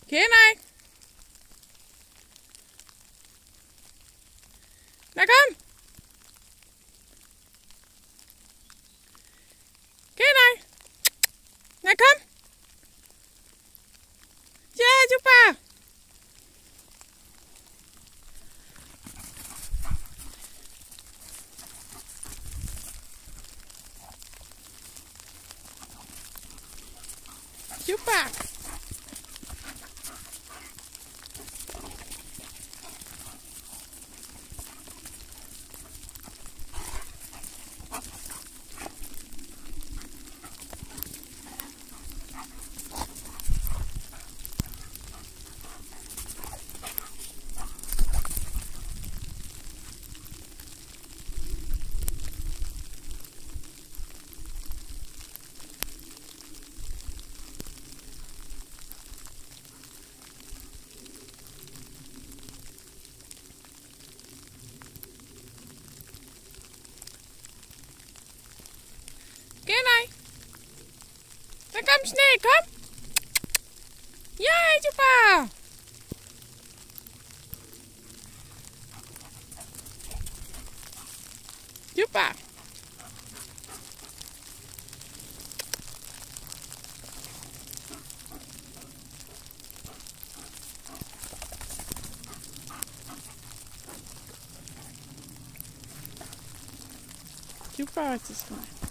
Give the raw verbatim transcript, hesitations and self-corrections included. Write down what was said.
Kenai! Na komm! Kenai! Na komm! Ja, super! Super! Kenai! Na komm schnell, komm! Ja, super! Super! Super, was ist das?